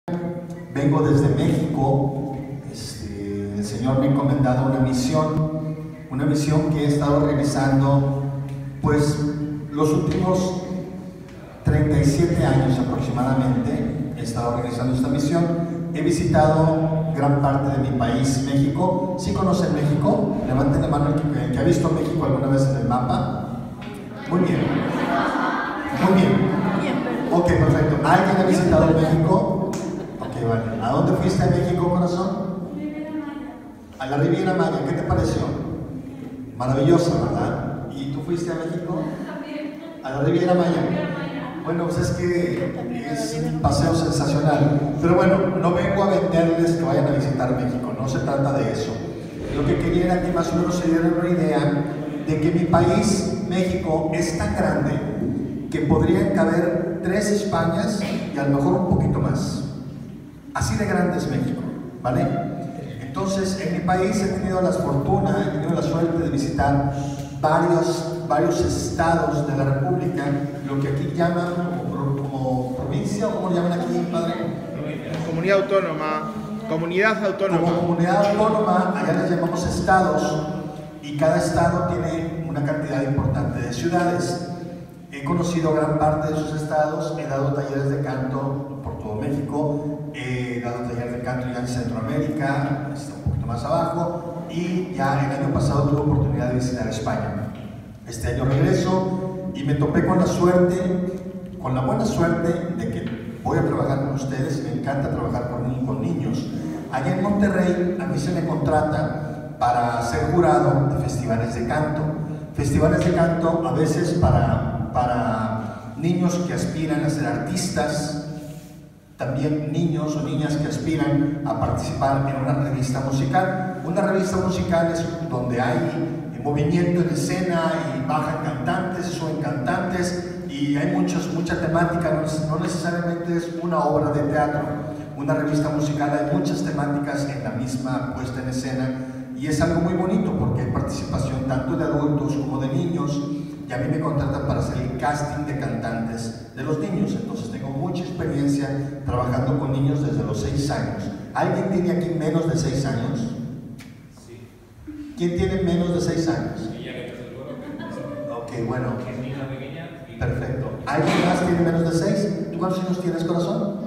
Vengo desde México. El Señor me ha encomendado una misión que he estado realizando pues los últimos 37 años aproximadamente. He estado realizando esta misión. He visitado gran parte de mi país, México. ¿Sí conocen México? Levanten la mano el que ha visto México alguna vez en el mapa. Muy bien. Muy bien. Ok, perfecto. ¿Alguien ha visitado México? Ok, vale. ¿A dónde fuiste a México, corazón? A la Riviera Maya. ¿Qué te pareció? Maravillosa, ¿verdad? ¿Y tú fuiste a México? A la Riviera Maya. Bueno, pues es que es un paseo sensacional. Pero bueno, no vengo a venderles que vayan a visitar México, no se trata de eso. Lo que quería era que más o menos se dieran una idea de que mi país, México, es tan grande que podrían caber 3 Españas y a lo mejor un poquito más. Así de grande es México, ¿vale? Entonces, en mi país he tenido la fortuna, he tenido la suerte de visitar varios estados de la República, lo que aquí llaman como provincia, o ¿cómo lo llaman aquí, padre? Comunidad autónoma. Comunidad autónoma. Como comunidad autónoma, allá les llamamos estados, y cada estado tiene una cantidad importante de ciudades. He conocido gran parte de esos estados, he dado talleres de canto por todo México, he dado talleres de canto ya en Centroamérica, está un poquito más abajo, y ya el año pasado tuve oportunidad de visitar España. Este año regreso y me topé con la buena suerte de que voy a trabajar con ustedes. Me encanta trabajar con niños. Allá en Monterrey a mí se me contrata para ser jurado de festivales de canto. Festivales de canto a veces para niños que aspiran a ser artistas, también niños o niñas que aspiran a participar en una revista musical. Una revista musical es donde hay movimiento en escena y bajan cantantes, suben cantantes y hay mucha temática, no necesariamente es una obra de teatro. Una revista musical hay muchas temáticas en la misma puesta en escena y es algo muy bonito porque hay participación tanto de adultos como de niños. Y a mí me contratan para hacer el casting de cantantes de los niños. Entonces tengo mucha experiencia trabajando con niños desde los 6 años. ¿Alguien tiene aquí menos de 6 años? Sí. ¿Quién tiene menos de 6 años? Ella que es el bueno. Ok, bueno. Que es niña pequeña. Perfecto. ¿Alguien más tiene menos de 6? ¿Tú cuántos años tienes, corazón?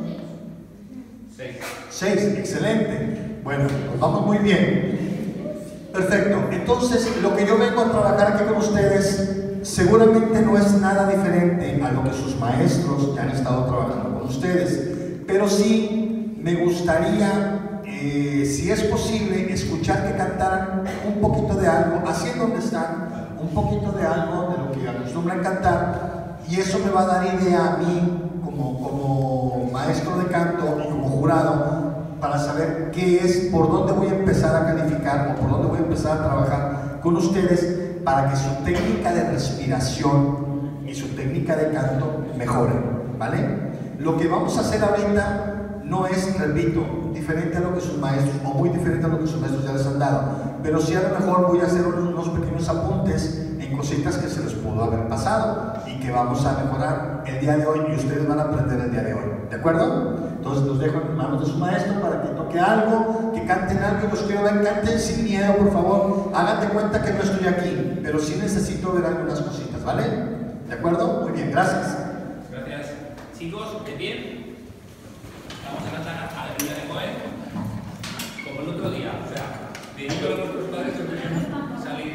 6. 6, excelente. Bueno, pues vamos muy bien. Perfecto. Entonces, lo que yo vengo a trabajar aquí con ustedes seguramente no es nada diferente a lo que sus maestros ya han estado trabajando con ustedes, pero sí me gustaría, si es posible, escuchar que cantaran un poquito de algo, así en donde están, un poquito de algo de lo que acostumbran cantar, y eso me va a dar idea a mí como maestro de canto y como jurado para saber qué es, por dónde voy a empezar a calificar o por dónde voy a empezar a trabajar con ustedes para que su técnica de respiración y su técnica de canto mejoren, ¿vale? Lo que vamos a hacer ahorita no es, repito, diferente a lo que sus maestros, o muy diferente a lo que sus maestros ya les han dado, pero sí a lo mejor voy a hacer unos pequeños apuntes en cositas que se les pudo haber pasado y que vamos a mejorar el día de hoy y ustedes van a aprender el día de hoy, ¿de acuerdo? Entonces los dejo en manos de su maestro para que toque algo, que canten algo y los quiero ver, canten sin miedo, por favor. Hagan de cuenta que no estoy aquí, pero sí necesito ver algunas cositas, ¿vale? ¿De acuerdo? Muy bien, gracias. Gracias. Chicos, de pie. Vamos a cantar a la Biblia de Cohen, como el otro día. O sea, pidiendo a nuestros padres que pudiesen salir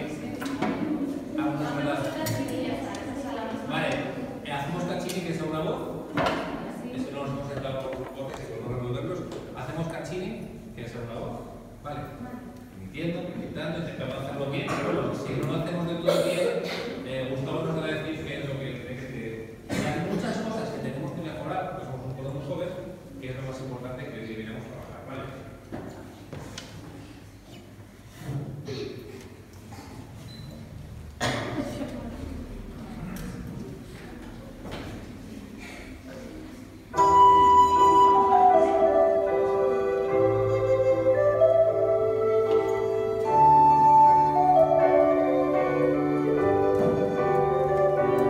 a unas verdades. Vale, hacemos cachini, que es una voz. Eso no nos hemos sentado voces, que no resolverlos. Hacemos cachini, que es una voz. Vale. Mintiendo, gritando, intentando hacerlo bien, pero bueno, si no lo hacemos de todo bien, Gustavo nos va a decir qué es lo que cree que hay muchas cosas que tenemos que mejorar, pues somos un poco muy jóvenes, que es lo más importante que deberíamos trabajar, ¿vale?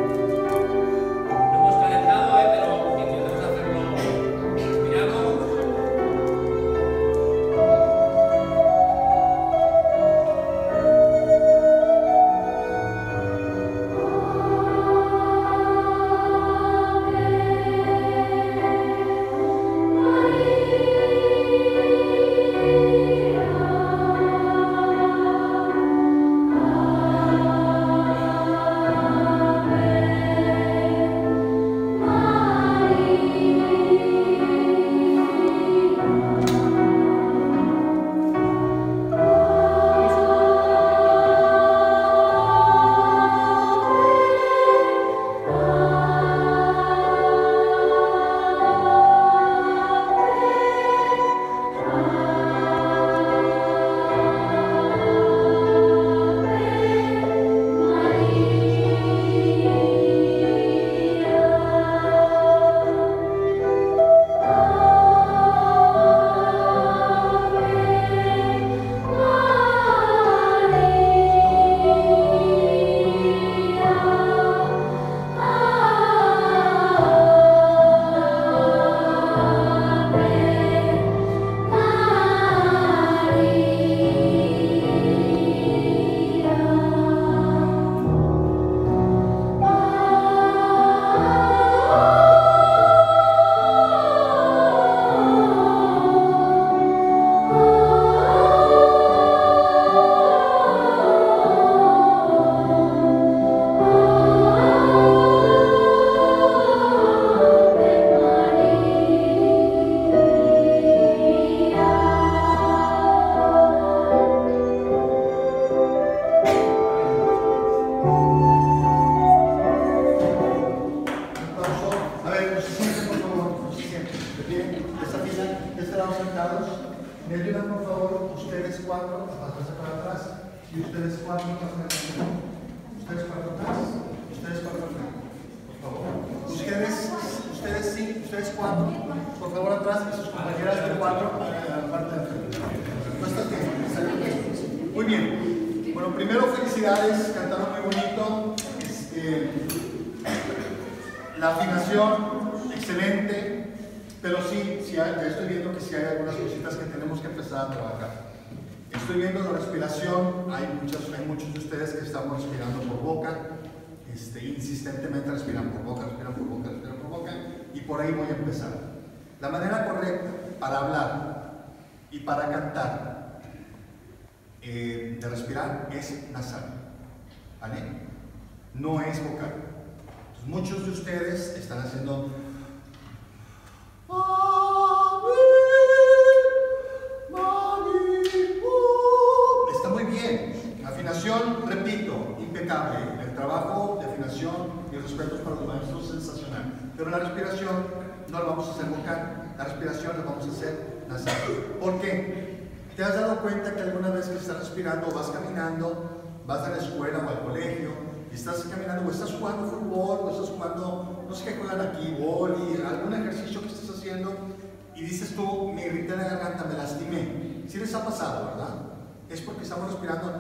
Lo hemos calentado, pero intentamos hacerlo. Miramos. de este lado sentados. ¿Me ayudan, por favor, ustedes 4 a pasarse para atrás? Y ustedes 4 ustedes 4 atrás. Ustedes 4 atrás. Por favor. Ustedes 4, por favor, atrás. Y sus compañeras de 4 a la parte de frente. ¿No estás bien? Muy bien. Bueno, primero, felicidades. Cantaron muy bonito. La afinación, excelente. Pero sí, ya estoy viendo que sí hay algunas cositas que tenemos que empezar a trabajar. Estoy viendo la respiración, hay muchos de ustedes que estamos respirando por boca, insistentemente respiran por boca, y por ahí voy a empezar. La manera correcta para hablar y para cantar de respirar es nasal, ¿vale? No es vocal. Entonces, muchos de ustedes están haciendo está muy bien. Afinación, repito, impecable. El trabajo de afinación y respetos para los maestros, sensacional. Pero la respiración no la vamos a hacer vocal, la respiración la vamos a hacer nasal. ¿Por qué? ¿Te has dado cuenta que alguna vez que estás respirando, vas caminando, vas a la escuela o al colegio, y estás caminando, o estás jugando fútbol, o estás jugando, no sé qué juegan aquí, boli, algún ejercicio que estés haciendo, y dices tú, me irrité la garganta, me lastimé? Sí les ha pasado, ¿verdad? Es porque estamos respirando.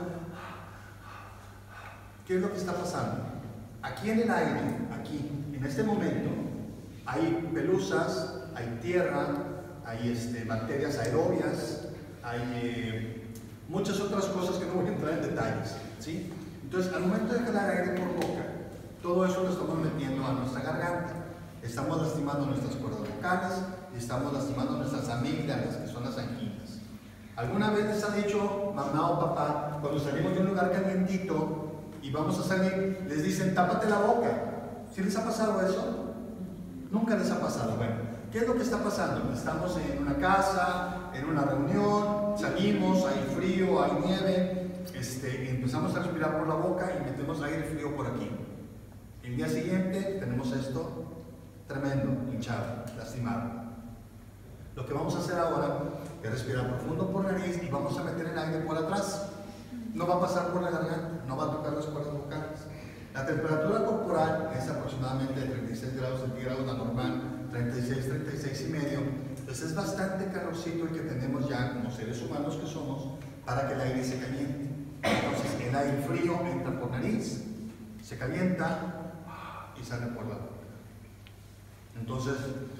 ¿Qué es lo que está pasando? Aquí en el aire, aquí, en este momento, hay pelusas, hay tierra, hay bacterias aerobias, hay muchas otras cosas que no voy a entrar en detalles, ¿sí? Entonces, al momento de jalar aire por boca, todo eso lo estamos metiendo a nuestra garganta. Estamos lastimando nuestras cuerdas vocales y estamos lastimando nuestras amígdalas, que son las anginas. ¿Alguna vez les ha dicho mamá o papá, cuando salimos de un lugar calientito y vamos a salir, les dicen, tápate la boca? ¿Sí les ha pasado eso? Nunca les ha pasado. Bueno, ¿qué es lo que está pasando? Estamos en una casa, en una reunión, salimos, hay frío, hay nieve, empezamos a respirar por la boca y metemos aire frío por aquí. El día siguiente tenemos esto tremendo, hinchado, lastimado. Lo que vamos a hacer ahora es respirar profundo por nariz y vamos a meter el aire por atrás. No va a pasar por la garganta, no va a tocar las cuerdas vocales. La temperatura corporal es aproximadamente de 36 grados centígrados, la normal 36 y medio. Entonces es bastante calorcito el que tenemos ya como seres humanos que somos para que el aire se caliente. Entonces el aire frío entra por nariz, se calienta y sale por la boca. Entonces,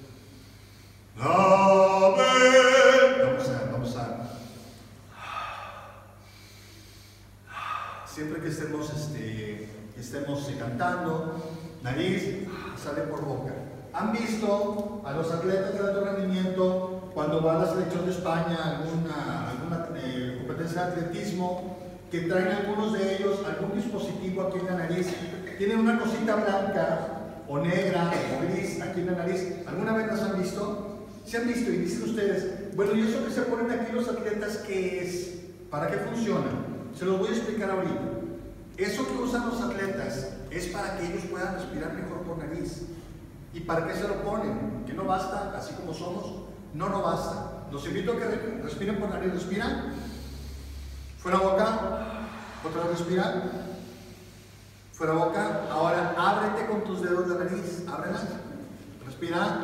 vamos a siempre que estemos cantando, nariz sale por boca. ¿Han visto a los atletas de alto rendimiento cuando va a la selección de España, alguna competencia de atletismo, que traen algunos de ellos algún dispositivo aquí en la nariz? Tienen una cosita blanca o negra o gris aquí en la nariz. ¿Alguna vez las han visto? ¿Se han visto? Y dicen ustedes, bueno, ¿y eso que se ponen aquí los atletas qué es? ¿Para qué funciona? Se los voy a explicar ahorita. Eso que usan los atletas es para que ellos puedan respirar mejor por nariz. ¿Y para qué se lo ponen? ¿Que no basta así como somos? No, no basta. Los invito a que respiren por nariz. ¿Respiran? Fuera boca. Otra vez respiran. Fuera boca. Ahora ábrete con tus dedos de nariz. Ábrelas. Respira.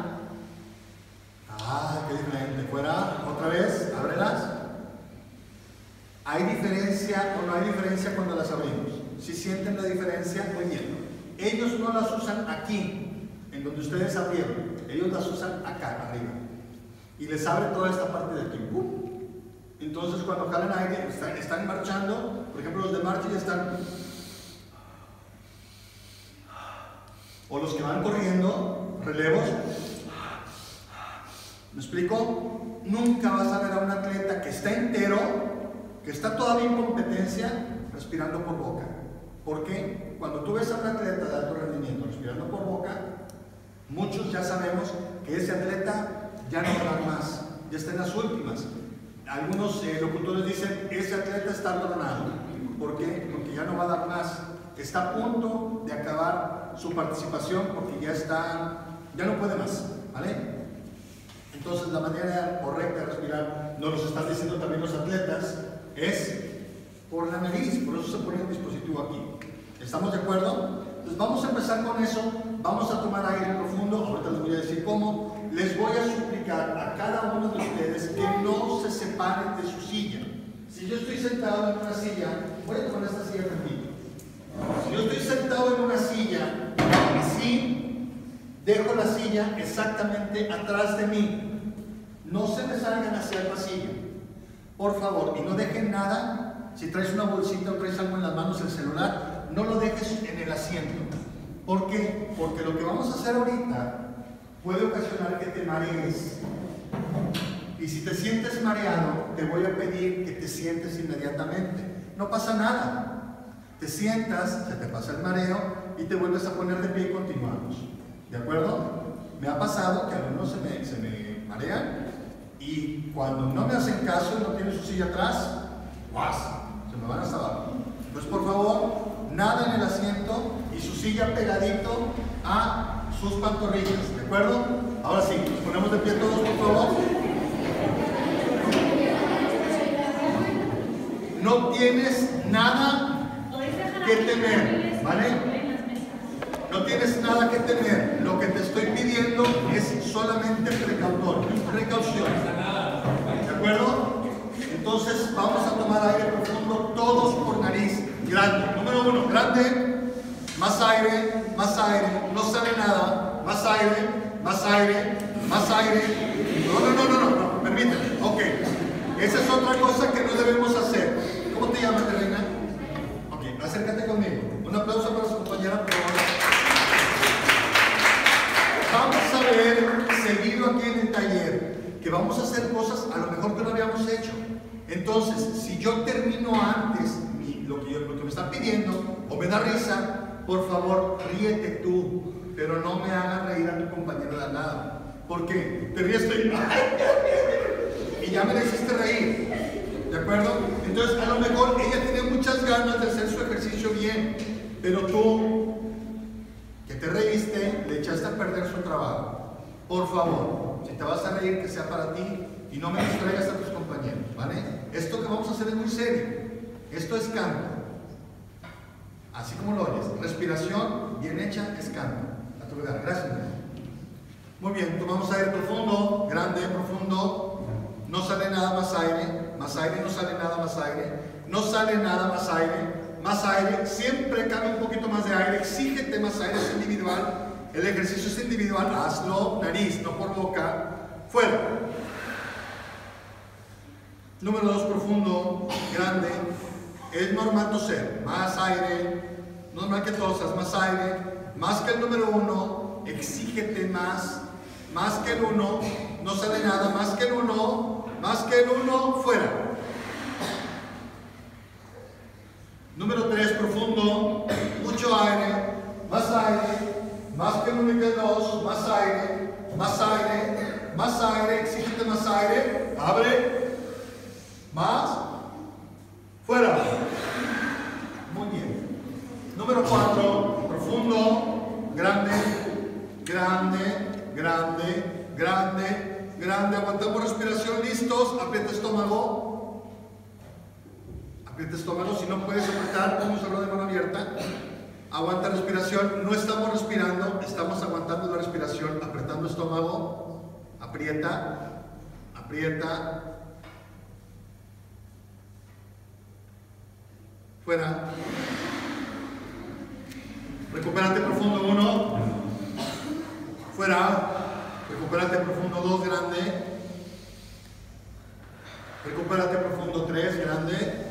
Qué diferente. Fuera. Otra vez. Ábrelas. ¿Hay diferencia o no hay diferencia cuando las abrimos? Si sienten la diferencia, muy bien. Ellos no las usan aquí, en donde ustedes abrieron. Ellos las usan acá, arriba. Y les abre toda esta parte de aquí. Entonces, cuando jalan aire, están marchando. Por ejemplo, los de marcha ya están. O los que van corriendo, relevos. ¿Me explico? Nunca vas a ver a un atleta que está entero, que está todavía en competencia, respirando por boca. ¿Por qué? Cuando tú ves a un atleta de alto rendimiento respirando por boca, muchos ya sabemos que ese atleta ya no va a dar más, ya está en las últimas. Algunos locutores dicen, ese atleta está adornado. ¿Por qué? Porque ya no va a dar más. Está a punto de acabar su participación porque ya no puede más, ¿vale? Entonces la manera correcta de respirar, nos lo están diciendo también los atletas, es por la nariz, por eso se pone el dispositivo aquí. ¿Estamos de acuerdo? Entonces vamos a empezar con eso, vamos a tomar aire profundo, ahorita les voy a decir cómo. Les voy a suplicar a cada uno de ustedes que no se separen de su silla. Si yo estoy sentado en una silla, voy a tomar esta silla conmigo. Si yo estoy sentado en una silla, así, dejo la silla exactamente atrás de mí. No se me salgan hacia el pasillo, por favor, y no dejen nada. Si traes una bolsita o traes algo en las manos, el celular, no lo dejes en el asiento. ¿Por qué? Porque lo que vamos a hacer ahorita puede ocasionar que te marees. Y si te sientes mareado, te voy a pedir que te sientes inmediatamente. No pasa nada. Te sientas, se te pasa el mareo y te vuelves a poner de pie y continuamos. ¿De acuerdo? Me ha pasado que algunos se me marean y cuando no me hacen caso y no tienen su silla atrás, ¡guas! Se me van hasta abajo. Pues por favor, nada en el asiento y su silla pegadito a sus pantorrillas, ¿de acuerdo? Ahora sí, nos ponemos de pie todos, por favor. No tienes nada que temer, ¿vale? No tienes nada que temer. Lo que te estoy pidiendo es solamente precaución. ¿De acuerdo? Entonces vamos a tomar aire profundo, todos por nariz. Grande. Número 1, grande. Más aire, no sale nada, más aire, más aire, más aire. No, permíteme, ok. Esa es otra cosa que no debemos hacer. ¿Cómo te llamas, reina? Ok, acércate conmigo. Un aplauso para su compañera, por favor. Vamos a ver, seguido aquí en el taller, que vamos a hacer cosas a lo mejor que no habíamos hecho. Entonces, si yo termino antes lo que me están pidiendo, o me da risa, por favor, ríete tú, pero no me hagas reír a tu compañero de al lado. ¿Por qué? Te ríes y ya me la hiciste reír. ¿De acuerdo? Entonces, a lo mejor ella tiene muchas ganas de hacer su ejercicio bien, pero tú, que te reíste, le echaste a perder su trabajo. Por favor, si te vas a reír, que sea para ti y no me distraigas a tus compañeros, ¿vale? Esto que vamos a hacer es muy serio. Esto es canto. Así como lo oyes, respiración bien hecha es canto. A tu lugar, gracias. Muy bien, tomamos aire profundo, grande, profundo. No sale nada más aire, no sale nada más aire, no sale nada más aire, siempre cabe un poquito más de aire, exígete más aire, es individual. El ejercicio es individual, hazlo nariz, no por boca. Fuera. Número 2, profundo, grande. Es normal toser, más aire, normal que tosas, más aire, más que el número 1, exígete más que el 1, no sale nada, más que el 1, fuera. Número 3, profundo, mucho aire, más que el 1 y que el 2, más aire, exígete más aire, abre, más, fuera. Muy bien. Número 4, profundo, grande, aguantamos respiración, listos, aprieta estómago, si no puedes apretar, vamos a hablar de mano abierta, aguanta respiración, no estamos respirando, estamos aguantando la respiración, apretando estómago, aprieta, fuera. Recupérate profundo 1, fuera. Recupérate profundo 2, grande. Recupérate profundo 3, grande.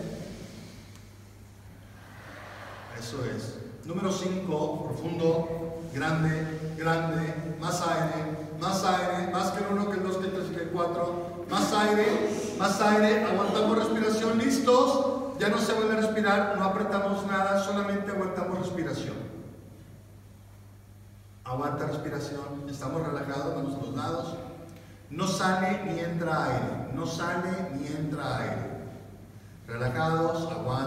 Eso es. Número 5, profundo, grande, más aire, más que el 1, que el 2, que el 3, que el 4. Más aire, aguantamos respiración, listos. Ya no se vuelve a respirar, no apretamos nada, solamente aguantamos respiración. Aguanta respiración, estamos relajados, manos a los lados. No sale ni entra aire. Relajados,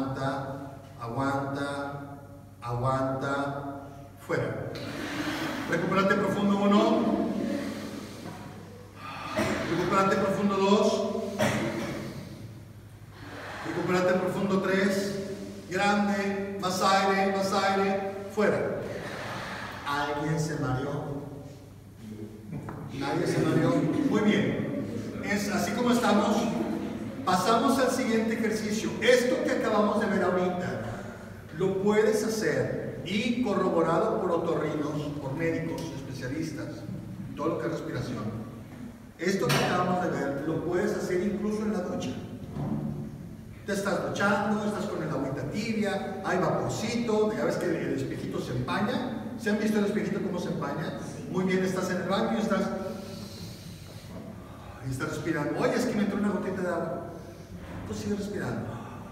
aguanta, fuera. Recupérate profundo 1. Recupérate profundo 2. Recupérate profundo 3. Grande, más aire, fuera. ¿Alguien se mareó? ¿Nadie se mareó? Muy bien. Es así como estamos. Pasamos al siguiente ejercicio. Esto que acabamos de ver ahorita, lo puedes hacer y corroborado por otorrinos, por médicos, especialistas, todo lo que es respiración. Esto que acabamos de ver, lo puedes hacer incluso en la ducha. Te estás duchando, estás con el agüita tibia, hay vaporcito, ya ves que el espejito se empaña. ¿Se han visto el espejito cómo se empaña? Muy bien, estás en el baño y estás respirando. Oye, es que me entró una gotita de agua. Pues sigue respirando.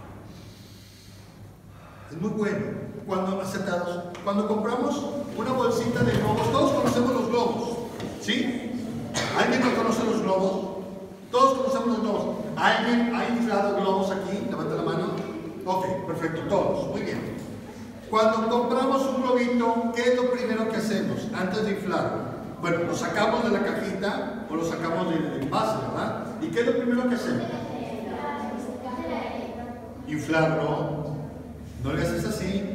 Es muy bueno. Cuando compramos una bolsita de globos, todos conocemos los globos, ¿sí? ¿Alguien no conoce los globos? Todos conocemos los globos. ¿Alguien ha inflado globos aquí? Levanta la mano. Ok, perfecto, todos. Muy bien. Cuando compramos un globito, ¿qué es lo primero que hacemos antes de inflarlo? Bueno, lo sacamos de la cajita o lo sacamos del envase, ¿verdad? ¿Y qué es lo primero que hacemos? Inflarlo. ¿No le haces así?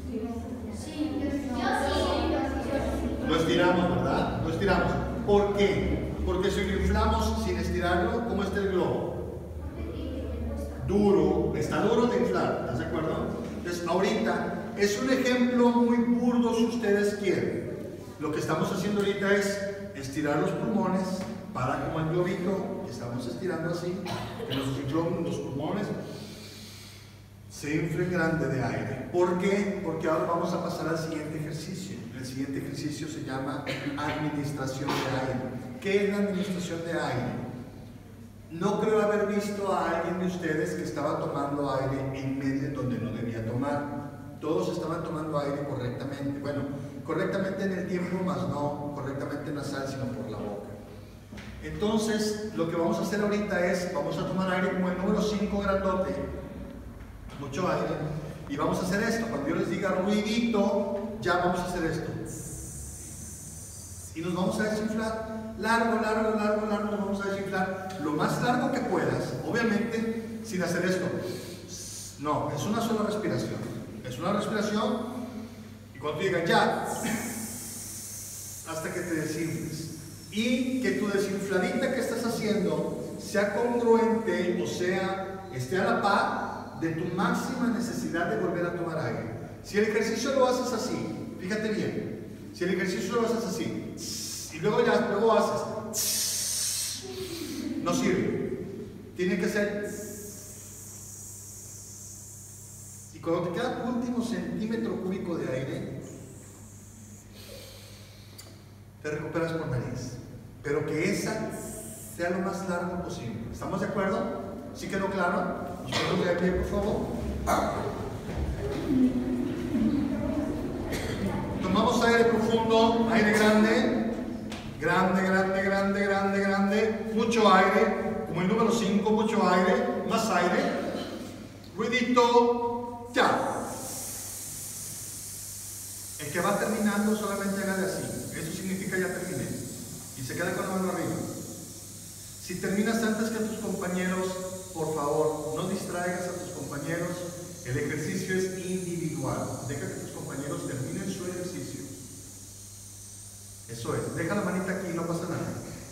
Lo estiramos, ¿verdad? Lo estiramos. ¿Por qué? Porque si lo inflamos sin estirarlo, ¿cómo está el globo? Duro. Está duro de inflar, ¿estás de acuerdo? Entonces, ahorita es un ejemplo muy burdo si ustedes quieren. Lo que estamos haciendo ahorita es estirar los pulmones para como el globito, estamos estirando así, que los pulmones se inflen grande de aire. ¿Por qué? Porque ahora vamos a pasar al siguiente ejercicio. El siguiente ejercicio se llama administración de aire. ¿Qué es la administración de aire? No creo haber visto a alguien de ustedes que estaba tomando aire en medio donde no debía tomar. Todos estaban tomando aire correctamente. Bueno, correctamente en el tiempo, más no correctamente nasal, sino por la boca. Entonces, lo que vamos a hacer ahorita es, vamos a tomar aire como el número 5 grandote, mucho aire, y vamos a hacer esto. Cuando yo les diga ruidito, ya vamos a hacer esto. Y nos vamos a desinflar. Largo, nos vamos a desinflar. Lo más largo que puedas, obviamente, sin hacer esto. No, es una sola respiración. Es una respiración, y cuando te digan ya, hasta que te desinfles. Y que tu desinfladita que estás haciendo sea congruente, o sea, esté a la par de tu máxima necesidad de volver a tomar aire. Si el ejercicio lo haces así, fíjate bien, si el ejercicio lo haces así, y luego haces, no sirve. Tiene que ser. Y cuando te queda tu último centímetro cúbico de aire, te recuperas por nariz. Pero que esa sea lo más largo posible. ¿Estamos de acuerdo? ¿Sí quedó claro? ¿Nos ponemos de pie, por favor? Tomamos aire profundo, aire grande. Grande. Mucho aire. Como el número 5, mucho aire. Más aire. Ruidito. Ya. El que va terminando solamente hágale así. Eso significa ya terminé. Y se queda con la mano arriba. Si terminas antes que tus compañeros, por favor, no distraigas a tus compañeros. El ejercicio es individual. Deja que tus compañeros terminen su ejercicio. Eso es. Deja la manita aquí y no pasa nada.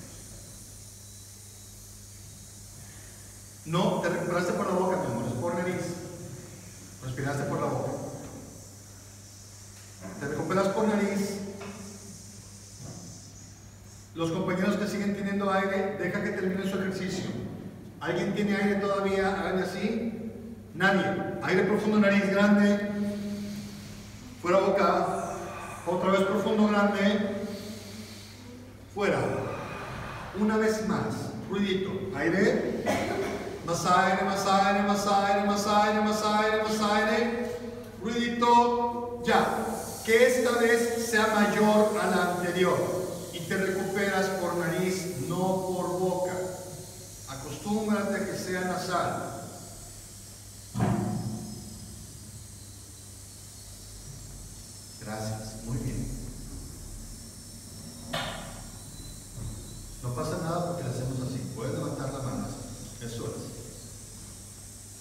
No, te recuperaste por la boca, mi amor. Es por nariz. Respiraste por la boca. Te recuperas por nariz. Los compañeros que siguen teniendo aire, deja que terminen su ejercicio. ¿Alguien tiene aire todavía? Háganle así. Nadie. Aire profundo, nariz grande. Fuera boca. Otra vez profundo, grande. Fuera. Una vez más. Ruidito. Aire. Más aire. Ruidito. Ya. Que esta vez sea mayor a la anterior. Y te recuperas por nariz, no por boca. Acostúmbrate a que sea nasal. Gracias, muy bien. No pasa nada porque lo hacemos así. Puedes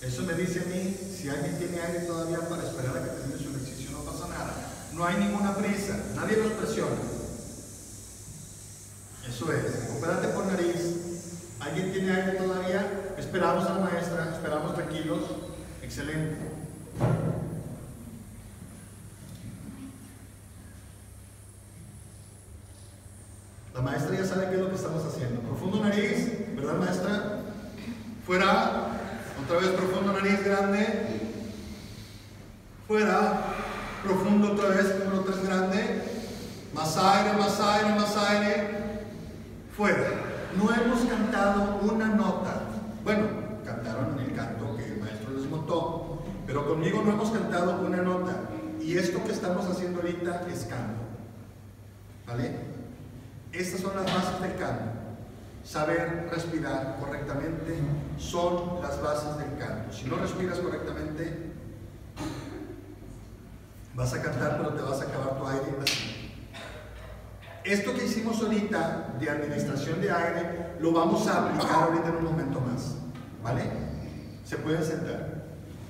Eso me dice a mí, si alguien tiene aire todavía para esperar a que termine su ejercicio, no pasa nada. No hay ninguna prisa, nadie los presiona. Eso es, recupérate por nariz. ¿Alguien tiene aire todavía? Esperamos a la maestra, esperamos tranquilos. Excelente. La maestra ya sabe qué es lo que estamos haciendo. Profundo nariz, ¿verdad, maestra? Fuera, otra vez profundo nariz grande. Fuera, profundo otra vez, número 3 grande. Más aire, más aire, más aire. Fuera. No hemos cantado una nota. Bueno, cantaron en el canto que el maestro les montó, pero conmigo no hemos cantado una nota. Y esto que estamos haciendo ahorita es canto. ¿Vale? Estas son las bases del canto. Saber respirar correctamente son las bases del canto. Si no respiras correctamente, vas a cantar, pero te vas a acabar tu aire así. Esto que hicimos ahorita de administración de aire, lo vamos a aplicar ahorita en un momento más. ¿Vale? Se pueden sentar.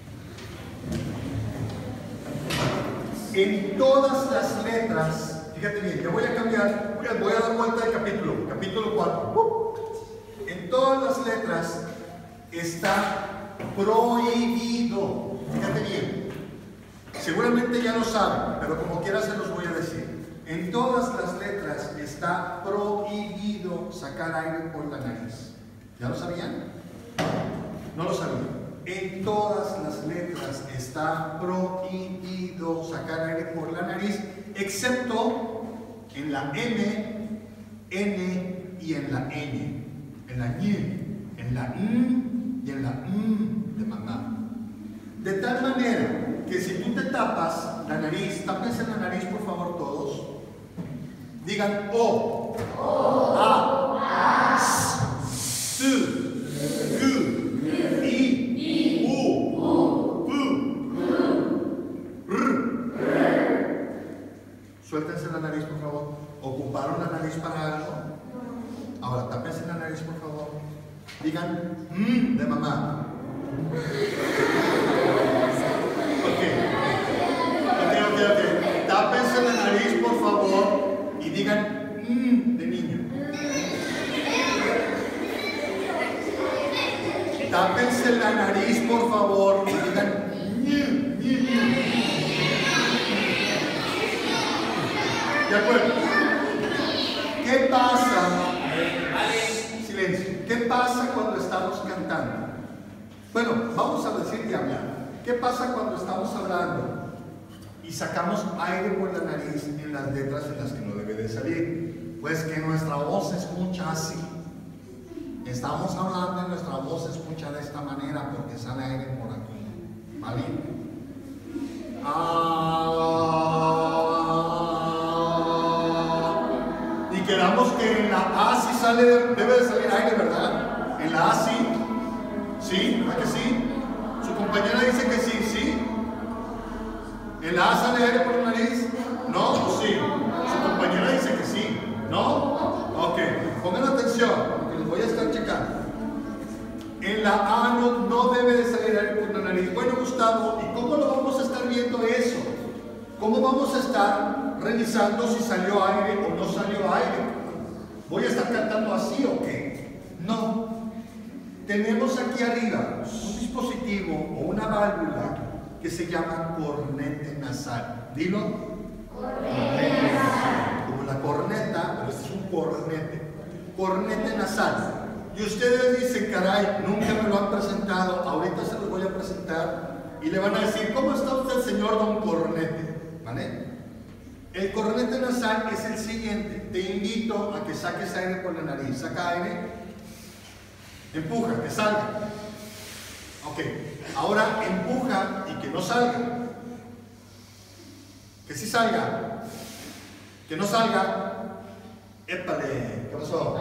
En todas las letras, fíjate bien, yo voy a cambiar, voy a dar vuelta de capítulo 4. En todas las letras está prohibido. Fíjate bien. Seguramente ya lo saben, pero como quiera se los voy a decir. En todas las letras está prohibido sacar aire por la nariz. ¿Ya lo sabían? No lo sabían. En todas las letras está prohibido sacar aire por la nariz, excepto en la M, N y en la N. En la Ñ, en la N y en la M de mamá. De tal manera que si tú te tapas la nariz, tápense la nariz por favor todos. Digan O, A, S, G, I, U, R. Suéltense la nariz por favor. ¿Ocuparon la nariz para algo? Ahora tápense la nariz por favor. Digan de mamá. Ok. Tápense la nariz por favor y digan de niño. Tápense la nariz por favor y digan ¿de acuerdo? ¿Qué pasa? Silencio. ¿Qué pasa cuando estamos cantando? Bueno, vamos a decir de hablar. ¿Qué pasa cuando estamos hablando y sacamos aire por la nariz en las letras en las que no debe de salir? Pues que nuestra voz se escucha así. Estamos hablando y nuestra voz se escucha de esta manera porque sale aire por aquí. ¿Vale? Y quedamos que en la A sí sale, debe de salir aire, ¿verdad? En la A sí. ¿Sí? ¿Verdad que sí? Su compañera dice que sí, ¿sí? ¿En la A sale aire por la nariz? ¿No? Sí. Su compañera dice que sí. ¿No? Ok. Pongan atención, porque les voy a estar checando. En la A no debe de salir aire por la nariz. Bueno, Gustavo, ¿y cómo lo vamos a estar viendo eso? ¿Cómo vamos a estar revisando si salió aire o no salió aire? ¿Voy a estar cantando así o qué? No. Tenemos aquí arriba un dispositivo o una válvula que se llama cornete nasal. Dilo. Cornete nasal. Como la corneta, pero este es un cornete. Cornete nasal. Y ustedes dicen, caray, nunca me lo han presentado, ahorita se los voy a presentar y le van a decir, ¿cómo está usted, señor don Cornete? ¿Vale? El cornete nasal es el siguiente. Te invito a que saques aire por la nariz. Saca aire. Empuja, que salga. Ok. Ahora empuja y que no salga. Que sí salga. Que no salga. Épale. ¿Qué pasó?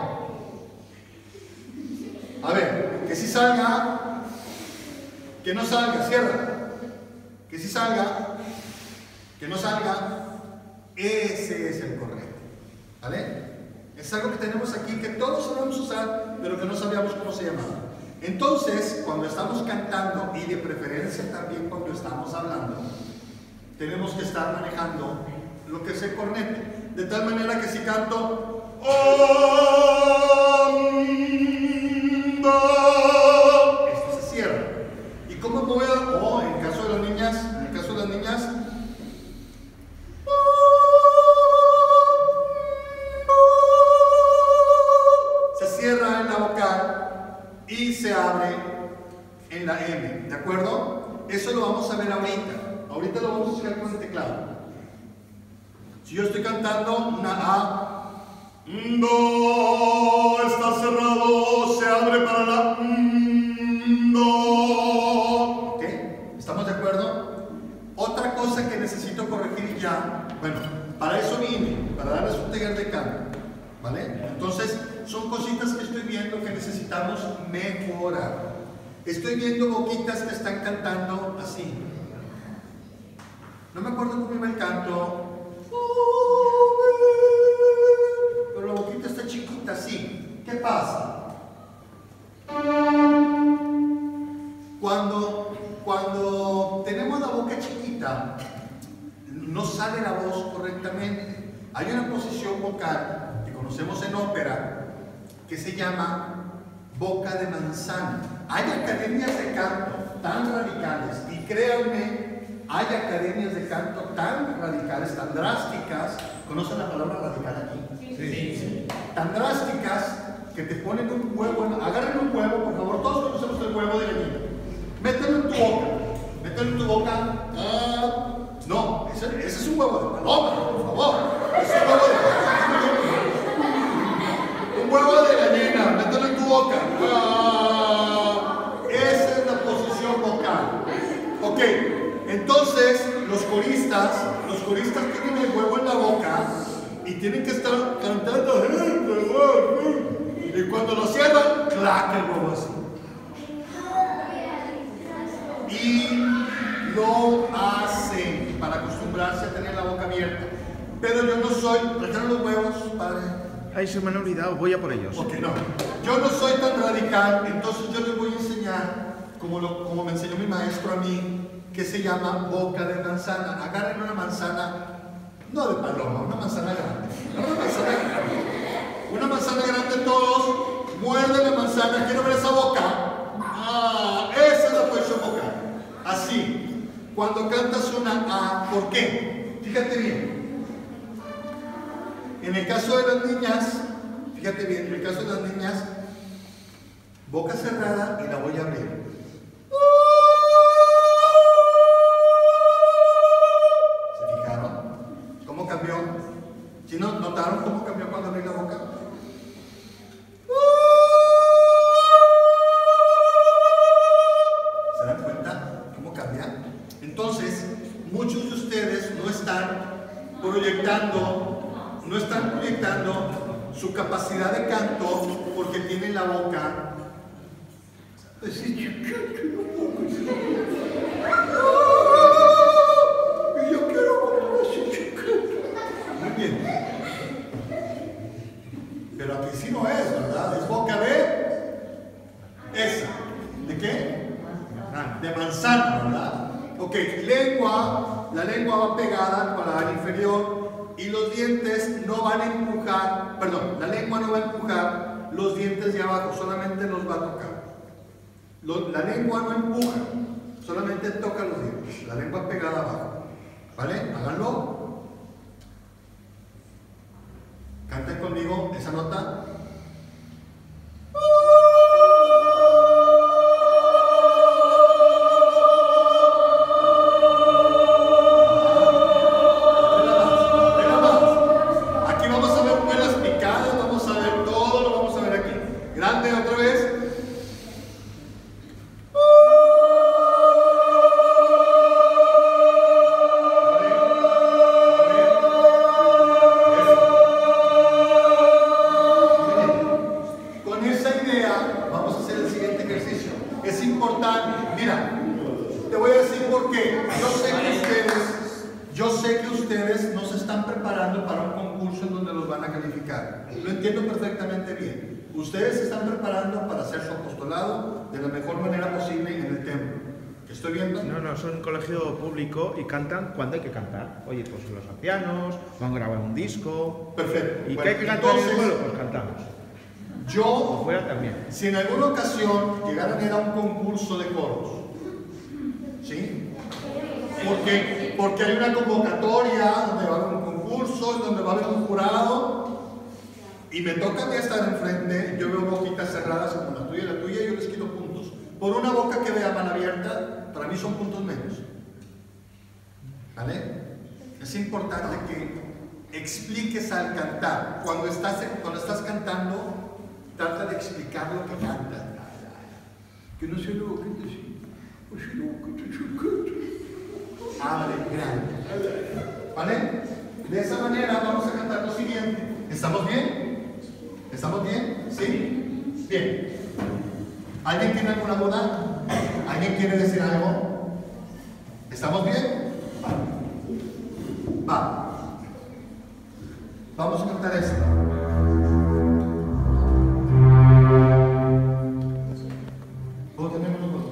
A ver, que sí salga. Que no salga. Cierra. Que sí salga. Que no salga. Ese es el correcto. ¿Vale? Es algo que tenemos aquí que todos sabemos usar, pero que no sabíamos cómo se llamaba. Entonces, cuando estamos cantando, y de preferencia también cuando estamos hablando, tenemos que estar manejando lo que es el cornete. De tal manera que si canto esto se cierra. ¿Y cómo voy a, en el caso de las niñas, se cierra en la vocal y se abre en la M, ¿de acuerdo? Eso lo vamos a ver ahorita. Ahorita lo vamos a hacer con el teclado. Si yo estoy cantando una A, do, está cerrado, se abre para la do. ¿Ok? ¿Estamos de acuerdo? Otra cosa que necesito corregir ya, bueno, para eso vine, para darles un taller de canto, ¿vale? Entonces, son cositas que estoy viendo que necesitamos mejorar. Estoy viendo boquitas que están cantando así. No me acuerdo cómo iba el canto. Pero la boquita está chiquita así. ¿Qué pasa? Cuando tenemos la boca chiquita, no sale la voz correctamente. Hay una posición vocal que conocemos en ópera que se llama boca de manzana. Hay academias de canto tan radicales, y créanme, hay academias de canto tan radicales, tan drásticas. ¿Conocen la palabra radical aquí? Sí. Tan drásticas que te ponen un huevo, agarren un huevo, por favor, todos conocemos el huevo de gallina. Mételo en tu boca, mételo en tu boca. No, ese es un huevo de paloma, por favor. Es un huevo de gallina, mételo en tu boca. Esa es la posición vocal. Ok, entonces los coristas tienen el huevo en la boca y tienen que estar cantando. Y cuando lo cierran, clac, el huevo así. Y lo hacen para acostumbrarse a tener la boca abierta. Pero yo no soy, ¿trajeron los huevos, padre? Ay, se me han olvidado, voy a por ellos. Ok, no. Yo no soy tan radical, entonces yo les voy a enseñar, como me enseñó mi maestro a mí, que se llama boca de manzana. Agarren una manzana, no de paloma, una manzana grande. Una manzana grande todos, muerden la manzana, quiero ver esa boca. Esa es la posición vocal. Así, cuando cantas una A, ¿por qué? Fíjate bien. En el caso de las niñas, fíjate bien, en el caso de las niñas, boca cerrada y la voy a abrir. ¿Se fijaron? ¿Cómo cambió? ¿Sí no notaron cómo cambió cuando abrí la boca? ¿Se dan cuenta cómo cambia? Entonces, muchos de ustedes no están proyectando su capacidad de canto porque tienen la boca. Muy bien. Pero aquí sí no es, ¿verdad? Es boca de esa. ¿De qué? De manzana, ¿verdad? Ok, la lengua va pegada al paladar inferior. Y los dientes no van a empujar, perdón, la lengua no va a empujar los dientes de abajo, solamente los va a tocar. La lengua no empuja, solamente toca los dientes, la lengua pegada abajo. ¿Vale? Háganlo. Canten conmigo esa nota. Lo entiendo perfectamente bien. Ustedes se están preparando para hacer su apostolado de la mejor manera posible en el templo. ¿Estoy viendo? No, son un colegio público y cantan cuando hay que cantar. Oye, pues los ancianos van a grabar un disco. Perfecto. ¿Y bueno, qué hay que cantar en el pueblo? Pues cantamos. O Yo, fuera también. si en alguna ocasión llegaran a ir a un concurso de coros, ¿sí? Porque hay una convocatoria donde va a haber un concurso, donde va a haber un jurado, y me toca a mí estar enfrente, yo veo boquitas cerradas como la tuya, y yo les quito puntos. Por una boca que vea mal abierta, para mí son puntos menos. ¿Vale? Es importante que expliques al cantar. Cuando estás cantando, trata de explicar lo que cantas. Que no se lo que decir. Abre grande. ¿Vale? De esa manera vamos a cantar lo siguiente. ¿Estamos bien? ¿Estamos bien? ¿Sí? Bien. ¿Alguien tiene alguna duda? ¿Alguien quiere decir algo? ¿Estamos bien? Va. Vamos a cantar esto. ¿Puedo tener unos votos?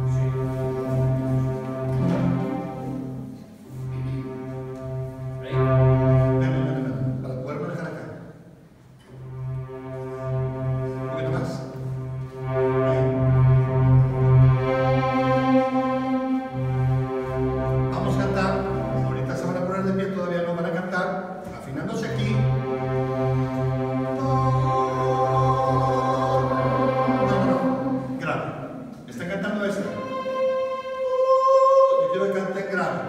Para poder manejar acá. Un poquito más. Vamos a cantar. Ahorita se van a poner de pie, todavía no van a cantar. Afinándose aquí. No. Grave. ¿Están cantando esto? Yo quiero que canten grave.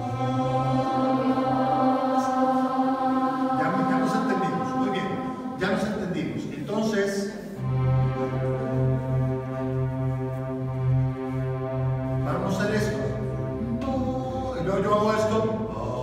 Ya nos entendimos. Muy bien. Ya nos entendimos. Entonces, vamos a hacer esto. Y luego yo hago esto.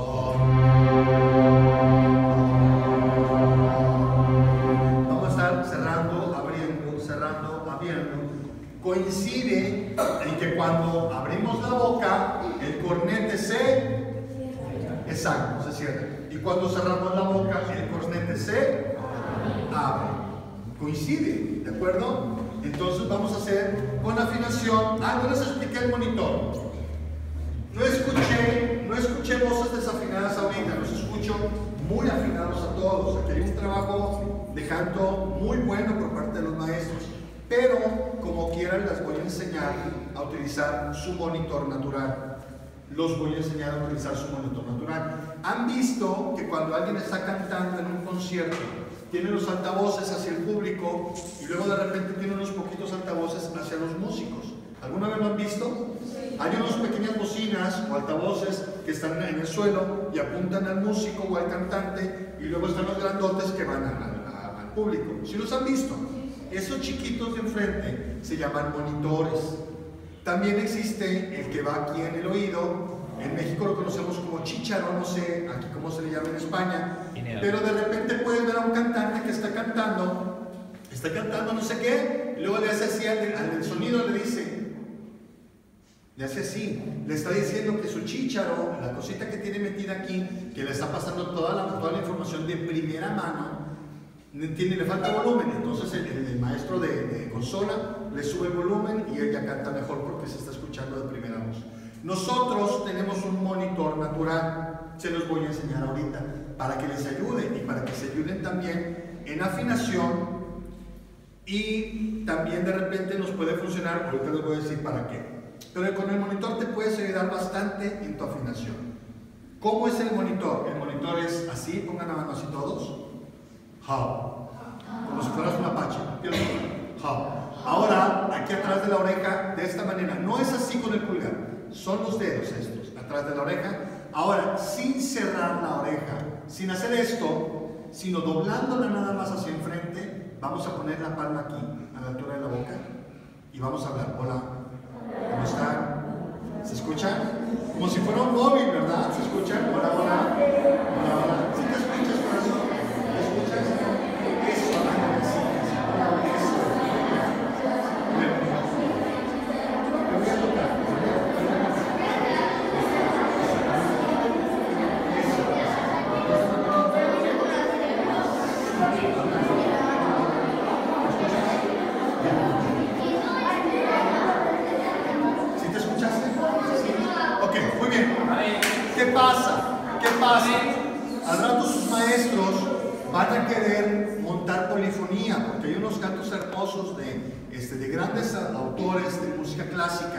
Vamos a estar cerrando, abriendo. Coincide en que cuando abrimos la boca, el cornete se cierra. Y cuando cerramos la boca, el cornete se abre. Coincide, ¿de acuerdo? Entonces vamos a hacer con afinación. No les expliqué el monitor. No escuché voces desafinadas ahorita, los escucho muy afinados a todos. Aquí hay un trabajo de canto muy bueno por parte de los maestros, pero como quieran les voy a enseñar a utilizar su monitor natural. Los voy a enseñar a utilizar su monitor natural. ¿Han visto que cuando alguien está cantando en un concierto, tiene los altavoces hacia el público y luego de repente tiene unos poquitos altavoces hacia los músicos? ¿Alguna vez lo han visto? Hay unas pequeñas bocinas o altavoces que están en el suelo y apuntan al músico o al cantante, y luego están los grandotes que van al público. ¿Sí los han visto? Esos chiquitos de enfrente se llaman monitores. También existe el que va aquí en el oído. En México lo conocemos como chícharo, no sé aquí cómo se le llama en España, pero de repente puedes ver a un cantante que está cantando no sé qué, y luego le hace así al sonido, le hace así, le está diciendo que su chícharo, la cosita que tiene metida aquí, que le está pasando toda la información de primera mano, le falta volumen. Entonces el maestro de consola le sube el volumen y ella canta mejor porque se está escuchando de primera voz. Nosotros tenemos un monitor natural, se los voy a enseñar ahorita, para que les ayude y para que se ayuden también en afinación, y también de repente nos puede funcionar, ahorita les voy a decir para qué. Pero con el monitor te puedes ayudar bastante en tu afinación. ¿Cómo es el monitor? El monitor es así, pongan la mano así todos. How. Como si fueras un apache. How. Ahora, aquí atrás de la oreja, de esta manera. No es así con el pulgar. Son los dedos estos, atrás de la oreja. Ahora, sin cerrar la oreja, sin hacer esto, sino doblándola nada más hacia enfrente, vamos a poner la palma aquí, a la altura de la boca, y vamos a hablar. Hola, ¿cómo están? ¿Se escuchan? Como si fuera un móvil, ¿verdad? ¿Se escuchan? Hola, hola. Hola, hola. ¿Sí te escuchas, corazón? ¿Te escuchas? Eso, hola, eso. Bueno, te voy a tocar. Eso. pasa? ¿Qué pasa? Al rato sus maestros van a querer montar polifonía, porque hay unos cantos hermosos de grandes autores de música clásica.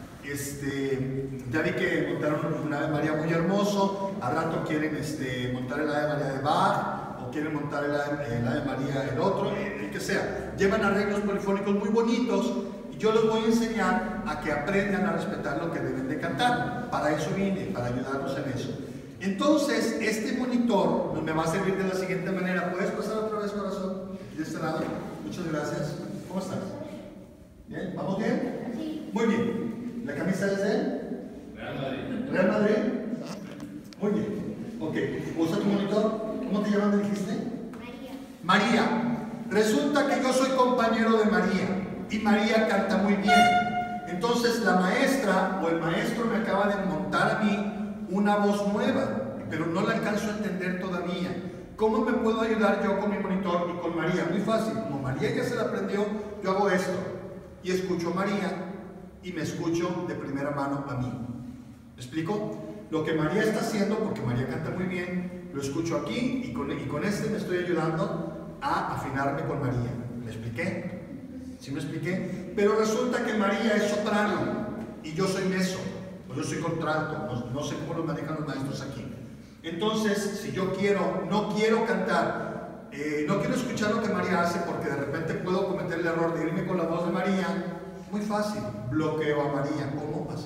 Ya vi que montaron un Ave María muy hermoso, al rato quieren montar el Ave María de Bach, o quieren montar el Ave María, el otro, el que sea. Llevan arreglos polifónicos muy bonitos, y yo les voy a enseñar a que aprendan a respetar lo que deben de cantar. Para eso vine, para ayudarnos en eso. Entonces, este monitor me va a servir de la siguiente manera. ¿Puedes pasar otra vez, corazón? De este lado. Muchas gracias. ¿Cómo estás? ¿Bien? ¿Vamos bien? Sí. Muy bien. ¿La camisa es de Real Madrid. Real Madrid? Muy bien. Ok. ¿Usa tu monitor? ¿Cómo te llamas, me dijiste? María. María. Resulta que yo soy compañero de María y María canta muy bien. Entonces la maestra o el maestro me acaba de montar a mí una voz nueva, pero no la alcanzo a entender todavía. ¿Cómo me puedo ayudar yo con mi monitor y con María? Muy fácil. Como María ya se la aprendió, yo hago esto y escucho a María y me escucho de primera mano a mí. ¿Me explico? Lo que María está haciendo, porque María canta muy bien, lo escucho aquí y con este me estoy ayudando a afinarme con María. ¿Me expliqué? ¿Sí me expliqué? Pero resulta que María es soprano y yo soy mezzo, o yo soy contralto, no sé cómo lo manejan los maestros aquí. Entonces, si yo no quiero cantar, no quiero escuchar lo que María hace porque de repente puedo cometer el error de irme con la voz de María, muy fácil, bloqueo a María. ¿Cómo? Así.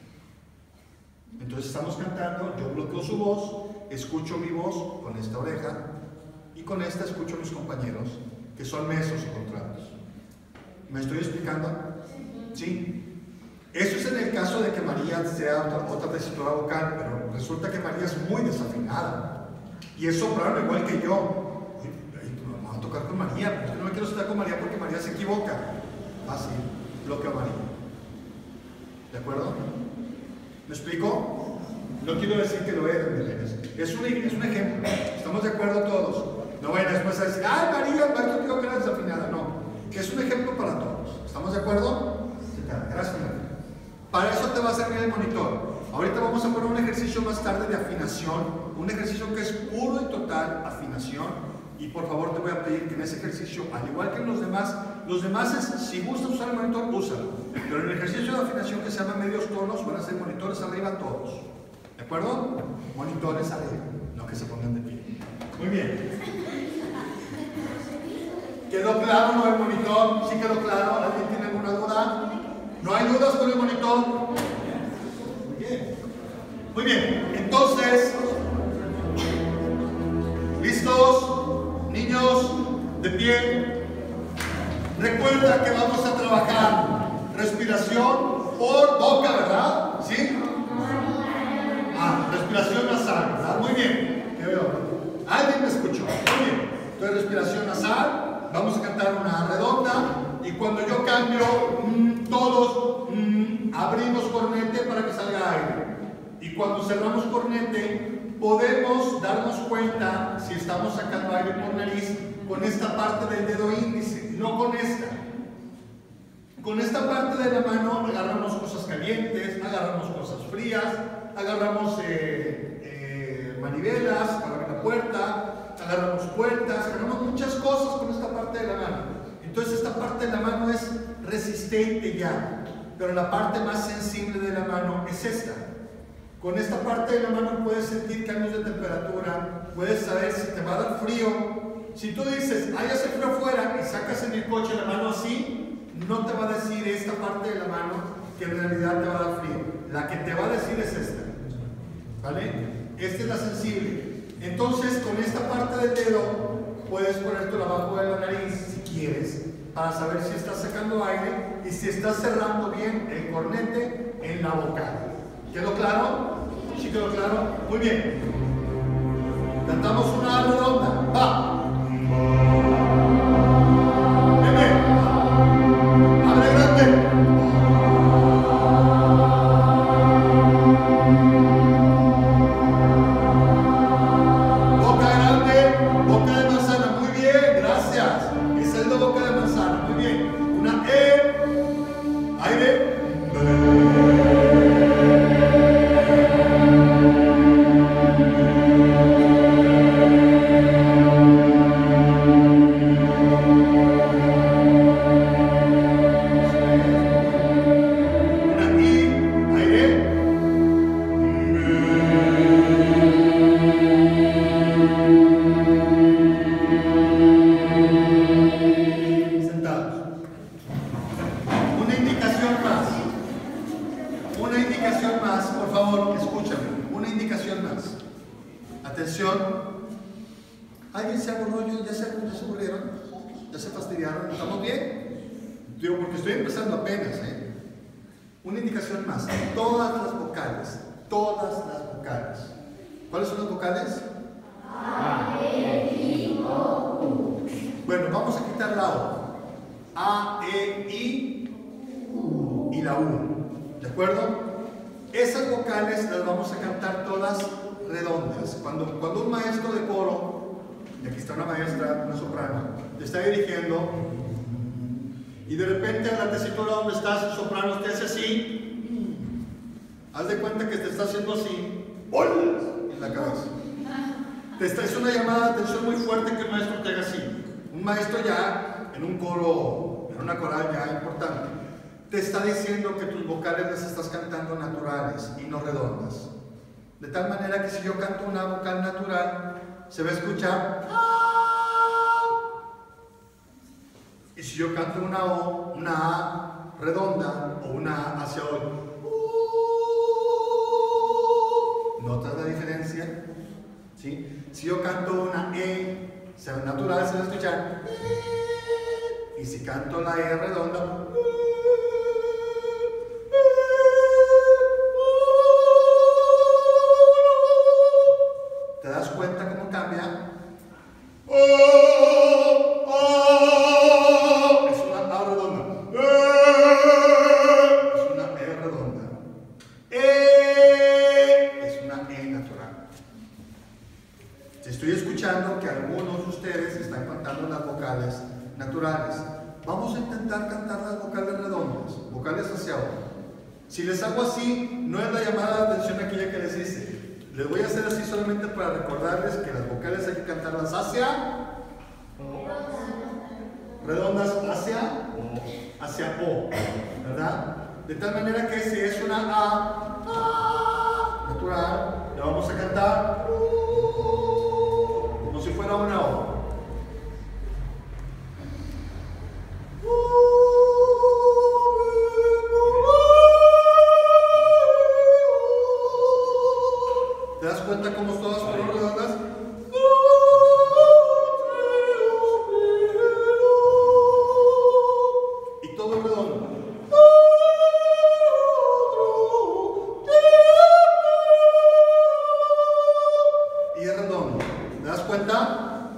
Entonces estamos cantando, yo bloqueo su voz, escucho mi voz con esta oreja y con esta escucho a mis compañeros, que son mezos y contraltos. ¿Me estoy explicando? ¿Sí? Eso es en el caso de que María sea otra tesitura vocal, pero resulta que María es muy desafinada y es soprano igual que yo. Vamos a tocar con María, porque no me quiero estar con María porque María se equivoca. Así, bloqueo a María. ¿De acuerdo? ¿Me explico? No quiero decir que lo es un ejemplo. ¿Estamos de acuerdo todos? No vayan después a decir, ¡ay, María, el maestro dijo que era desafinada! No. Es un ejemplo para todos. ¿Estamos de acuerdo? Gracias, María. Para eso te va a servir el monitor. Ahorita vamos a poner un ejercicio más tarde de afinación, un ejercicio que es puro y total afinación. Y por favor te voy a pedir que en ese ejercicio, al igual que en los demás es, si gustas usar el monitor, úsalo. Pero en el ejercicio de afinación que se llama medios tonos, van a ser monitores arriba todos. ¿De acuerdo? Monitores arriba, no que se pongan de pie. Muy bien. ¿Quedó claro lo del monitor? ¿Sí quedó claro? ¿Alguien tiene alguna duda? ¿No hay dudas con el monitor? Muy bien. Muy bien. Entonces, ¿listos? Niños, de pie. Recuerda que vamos a trabajar respiración por boca, ¿verdad? ¿Sí? Respiración nasal, ¿verdad? Muy bien. ¿Qué veo? ¿Alguien me escuchó? Muy bien. Entonces, respiración nasal. Vamos a cantar una redonda y cuando yo cambio, todos abrimos cornete para que salga aire. Y cuando cerramos cornete, podemos darnos cuenta si estamos sacando aire por nariz con esta parte del dedo índice, no con esta. Con esta parte de la mano agarramos cosas calientes, agarramos cosas frías, agarramos manivelas para abrir la puerta, agarramos puertas, agarramos muchas cosas con esta parte de la mano. Entonces esta parte de la mano es resistente ya, pero la parte más sensible de la mano es esta. Con esta parte de la mano puedes sentir cambios de temperatura, puedes saber si te va a dar frío. Si tú dices, ay, hace frío afuera y sacas en el coche la mano así, no te va a decir esta parte de la mano que en realidad te va a dar frío. La que te va a decir es esta, ¿vale? Esta es la sensible. Entonces, con esta parte del dedo, puedes ponértelo abajo de la nariz, si quieres, para saber si estás sacando aire y si estás cerrando bien el cornete en la boca. ¿Quedó claro? ¿Sí quedó claro? Muy bien. Cantamos una redonda. ¡Va! Bebé. Abre grande. Aire. indicación más, por favor, escúchame. Una indicación más. Atención. ¿Alguien se aburrió? ¿Ya se aburrieron? ¿Ya se fastidiaron? ¿Estamos bien? Digo, porque estoy empezando apenas, ¿eh? Una indicación más. Todas las vocales. Todas las vocales. ¿Cuáles son las vocales? A, E, I, O, U. Bueno, vamos a quitar la O. A, E, I y la U. ¿De acuerdo? Esas vocales las vamos a cantar todas redondas. Cuando un maestro de coro, y aquí está una maestra, una soprano, te está dirigiendo y de repente en la tesitura donde estás, el soprano te hace así, haz de cuenta que te está haciendo así, ¡bol! En la cabeza. Es una llamada de atención muy fuerte que el maestro te haga así. Un maestro ya en un coro, en una coral ya importante, te está diciendo que tus vocales las estás cantando naturales y no redondas. De tal manera que si yo canto una vocal natural, se va a escuchar. Y si yo canto una O, una A redonda o una A hacia hoy, ¿notas la diferencia? ¿Sí? Si yo canto una E natural, se va a escuchar. Y si canto la E redonda, ¿te das cuenta cómo cambia? Es una A redonda. Es una E redonda. Es una E natural. Estoy escuchando que algunos de ustedes están cantando las vocales naturales. Vamos a intentar cantar las vocales redondas, vocales hacia abajo. Si les hago así, no es la llamada de atención aquella que les hice. Les voy a hacer así solamente para recordarles que las vocales hay que cantarlas hacia redondas hacia O, ¿verdad? De tal manera que si es una A natural, la vamos a cantar como si fuera una O. ¿Te das cuenta cómo todas fueron redondas? Y todo es redondo. Y es redondo. ¿Te das cuenta?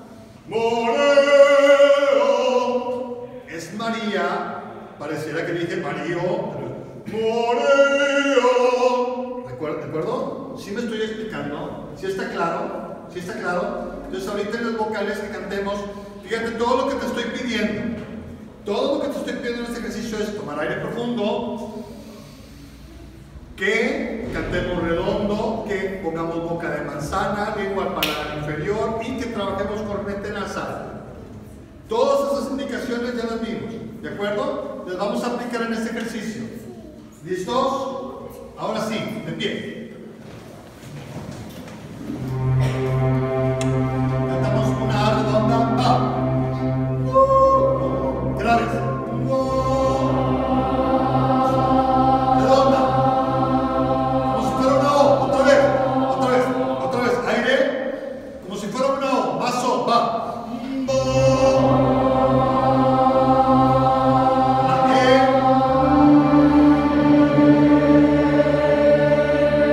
Moreo. Es María. Pareciera que dije Mario. Moreo. ¿De acuerdo? ¿Sí me estoy explicando? ¿Sí está claro? ¿Sí está claro? Entonces ahorita en las vocales que cantemos, fíjate todo lo que te estoy pidiendo. Todo lo que te estoy pidiendo en este ejercicio es tomar aire profundo, que cantemos redondo, que pongamos boca de manzana, lengua al paladar inferior y que trabajemos corneta nasal. Todas esas indicaciones ya las vimos, ¿de acuerdo? Las vamos a aplicar en este ejercicio. ¿Listos? Ahora sí, de pie. Cantamos una A redonda, A. Graves. Redonda. Como si fuera una O. Otra vez. Aire. Como si fuera una O. Más O. Va. Una E.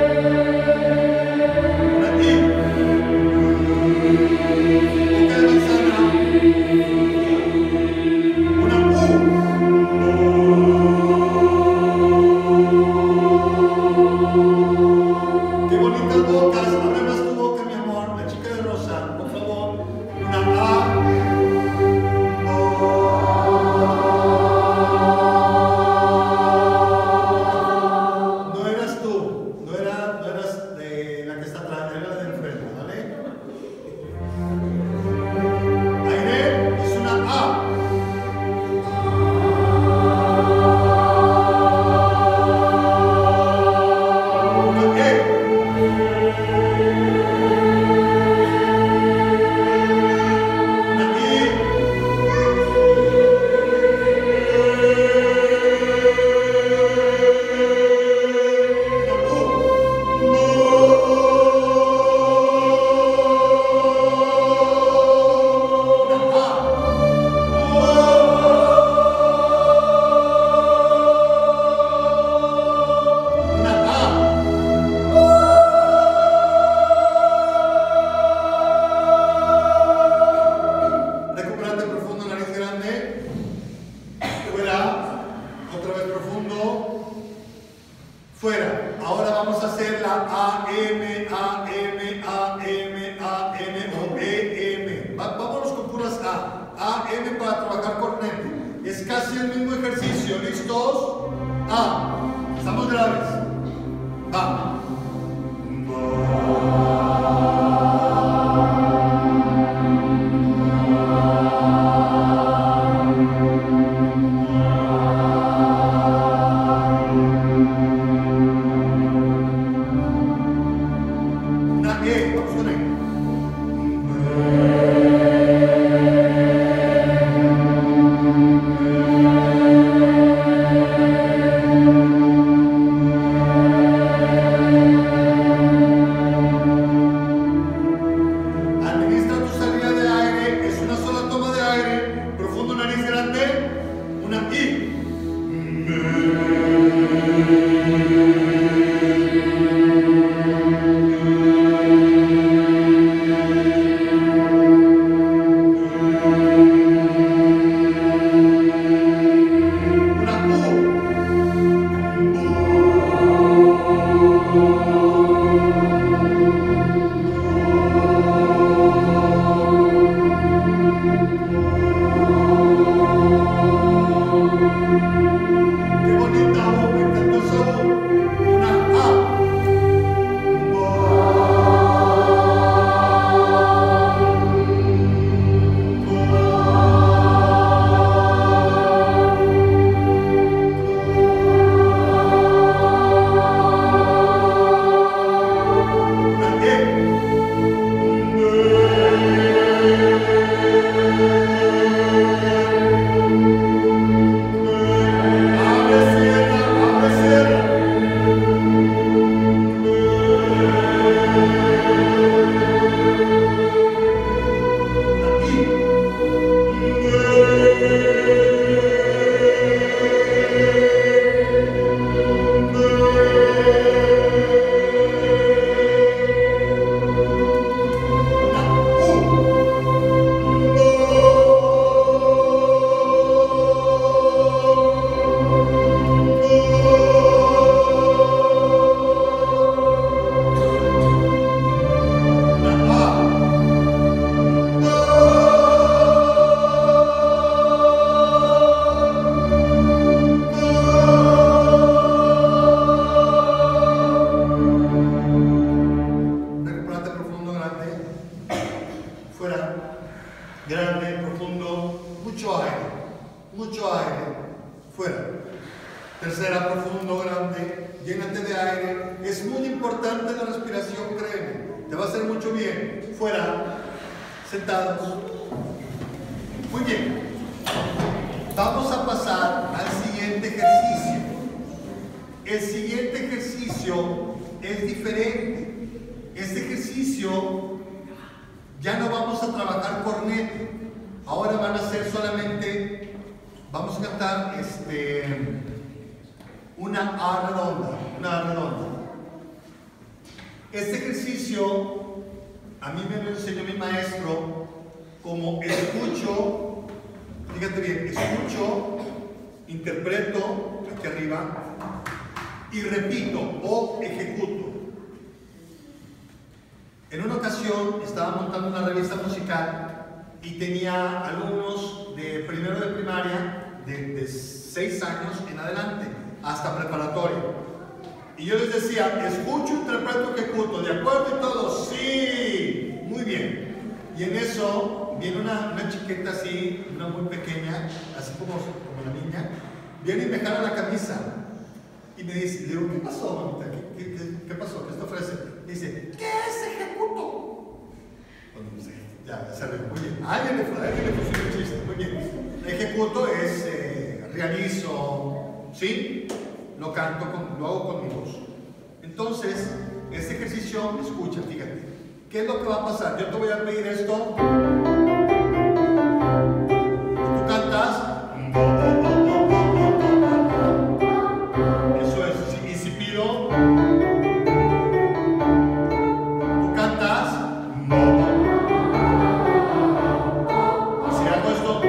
Estamos graves. Va. Una E, vamos con E. Administra tu salida de aire, es una sola toma de aire, profundo, nariz grande, una I. Qué bonita U, me encantó esa U. Una A. Una E. Abre, cierra, abre, cierra. Recuperate profundo, grande. Fuera. Grande, profundo. Mucho aire. Mucho aire. Fuera. Tercera, profundo, grande. Llénate de aire. Es muy importante la respiración, créeme. Te va a hacer mucho bien. Fuera. Sentados. Muy bien. Vamos a pasar al siguiente ejercicio. El siguiente ejercicio es diferente. Este ejercicio ya no vamos a trabajar cornete. Ahora van a ser solamente, vamos a cantar una A redonda, una A redonda. Este ejercicio a mí me lo enseñó mi maestro como escucho, fíjate bien, escucho, interpreto aquí arriba y repito o ejecuto. En una ocasión estaba montando una revista musical y tenía alumnos de primero de primaria de 6 años en adelante, hasta preparatoria. Y yo les decía, escucho, interpreto, ejecuto, ¿de acuerdo y todo? Sí, muy bien. Y en eso viene una chiquita así, una muy pequeña, así como la niña, viene y me jala la camisa. Y me dice, le digo, ¿qué pasó, mamita? ¿Qué pasó? ¿Qué te ofrece? Me dice, ¿qué es ejecuto? Bueno, pues, ya, se ve muy bien. Alguien le puso el chiste, muy bien. Ejecuto es realizo, ¿sí? Lo canto, lo hago con mi voz. Entonces, este ejercicio, escucha, fíjate. ¿Qué es lo que va a pasar? Yo te voy a pedir esto. Y tú cantas. Eso es. Y si pido, tú cantas. Si hago esto.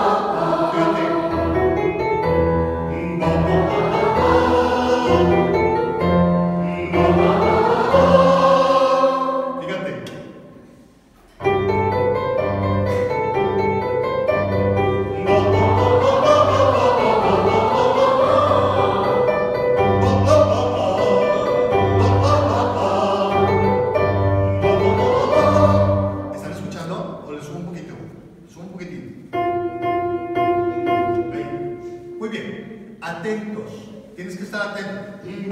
Fíjate. Sube un poquitín. Ahí. Muy bien. Atentos. Tienes que estar atento.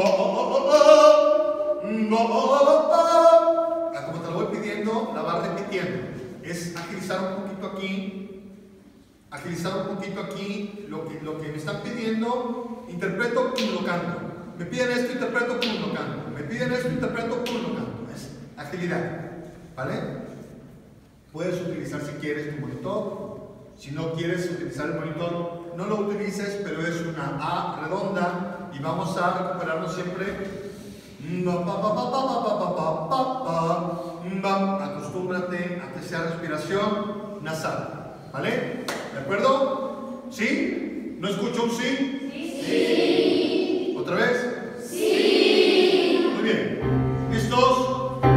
Como te lo voy pidiendo, la vas repitiendo. Es agilizar un poquito aquí. Agilizar un poquito aquí. Lo que me están pidiendo, interpreto, pum, lo canto. Me piden esto, interpreto, pum, lo canto. Me piden esto, interpreto, pum, lo canto. Es agilidad. ¿Vale? Puedes utilizar si quieres tu monitor. Si no quieres utilizar el monitor, no lo utilices, pero es una A redonda y vamos a recuperarnos siempre. Acostúmbrate a que sea respiración nasal. ¿Vale? ¿De acuerdo? ¿Sí? ¿No escucho un sí? Sí. ¿Otra vez? Sí. Muy bien. ¿Listos?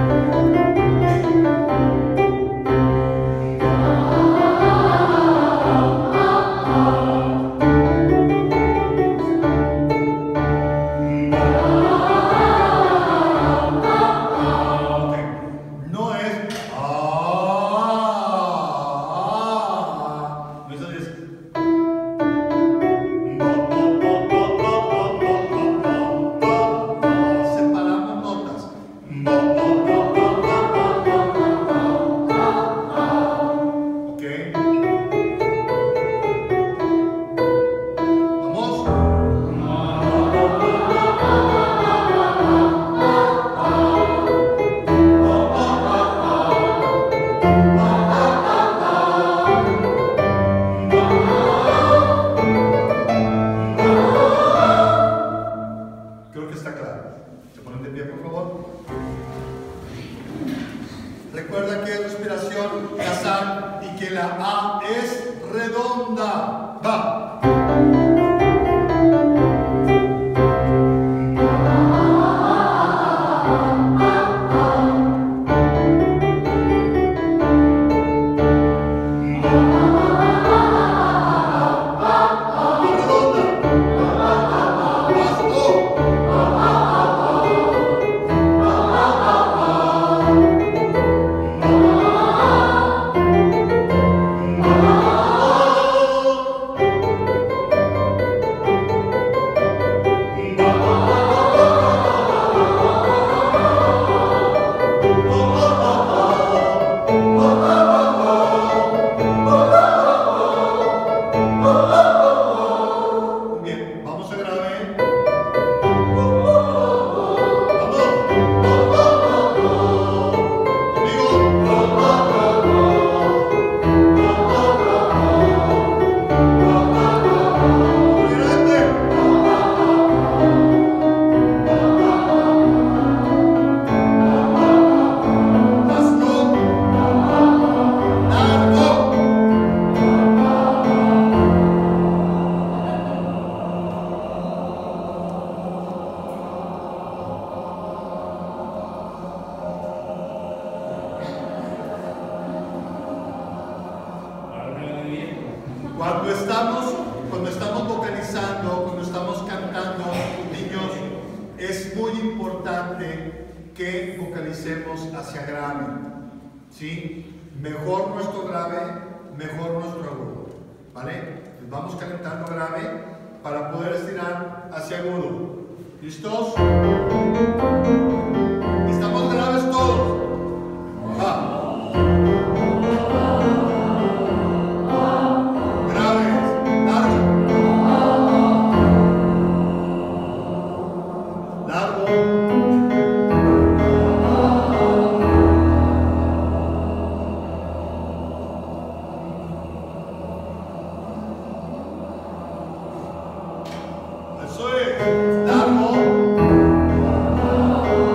Recuerda que es respiración nasal y que la A es redonda. Va. Cuando estamos vocalizando, cuando estamos cantando, niños, es muy importante que vocalicemos hacia grave, ¿sí? Mejor nuestro grave, mejor nuestro agudo, ¿vale? Entonces vamos calentando grave para poder estirar hacia agudo. ¿Listos? ¿Estamos graves todos? Va. Eso es, largo.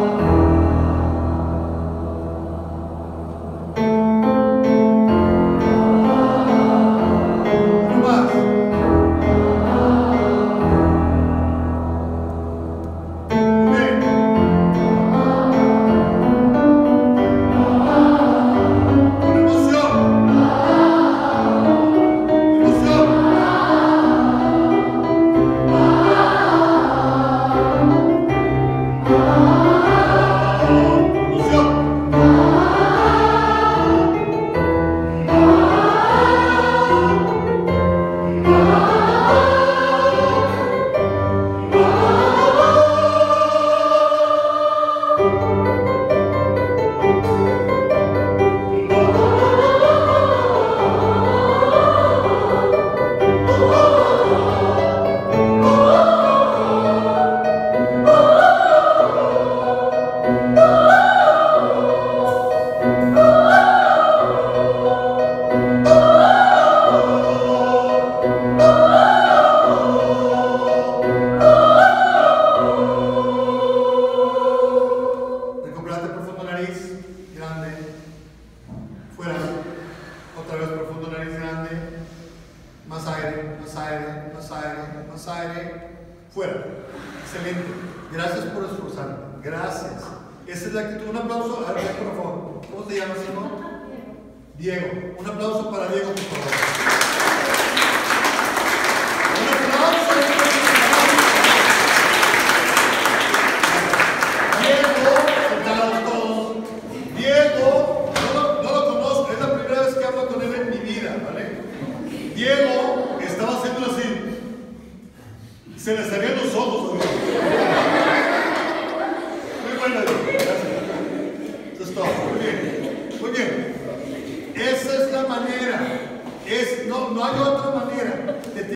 más aire, más aire, más aire. Fuera. Excelente. Gracias por esforzarte. Gracias. Esa es la actitud. Un aplauso. A ver, por favor. ¿Cómo te llamas, hijo? Diego. Un aplauso para Diego, por favor. Un aplauso. Diego, sentados todos. Diego, no lo conozco. Es la primera vez que hablo con él en mi vida, ¿vale? Diego estaba haciendo así. Se le salían los ojos. Muy bueno, gracias. Eso es todo. Muy bien. Muy bien. Esa es la manera. No hay otra manera. Te